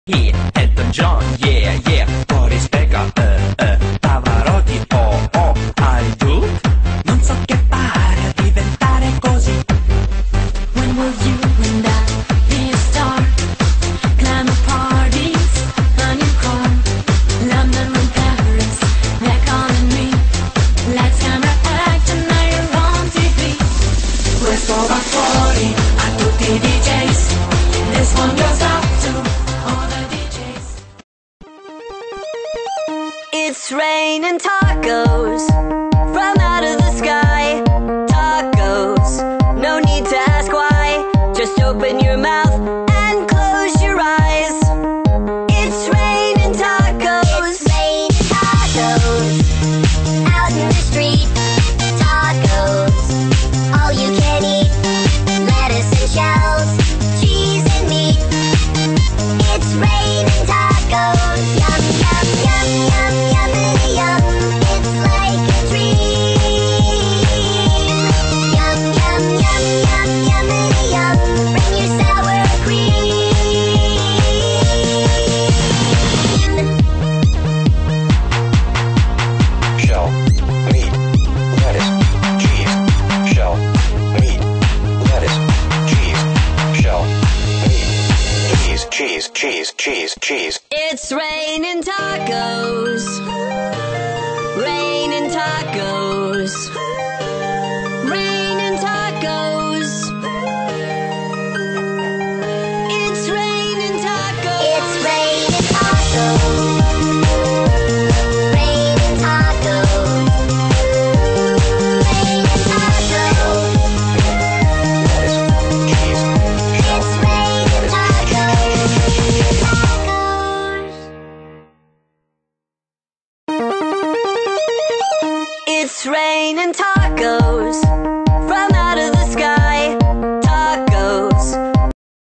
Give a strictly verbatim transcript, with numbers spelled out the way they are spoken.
Yeah, Elton John, yeah, yeah, Boris Becker, eh, eh, Pavarotti, oh, oh, I do. Non so che fare a diventare così. When will you and I be a star? Climb a parties on your car. London and Paris, they're calling me. Lights, camera, action, now you're on T V. Questo va fuori a tutti i D Js. This one goes out to all the D Js. It's raining tacos from out of the sky. Tacos, no need to ask why. Just open your mouth and close your eyes. It's raining tacos. It's raining tacos out in the street. Tacos, all you can eat. Lettuce and shells, cheese and meat. It's raining tacos. Yum, yum, yum, yum, yummity yum. It's like a dream. Yum, yum, yum, yum, yummity yum. Bring your sour cream. Shell, meat, lettuce, cheese. Shell, meat, lettuce, cheese. Shell, meat, cheese, cheese, cheese, cheese, cheese. It's raining tacos. Raining tacos. Raining tacos. It's raining tacos. It's raining tacos. Raining tacos. Raining tacos. Lettuce, cheese. Shell, It's raining tacos. Tacos. It's raining tacos from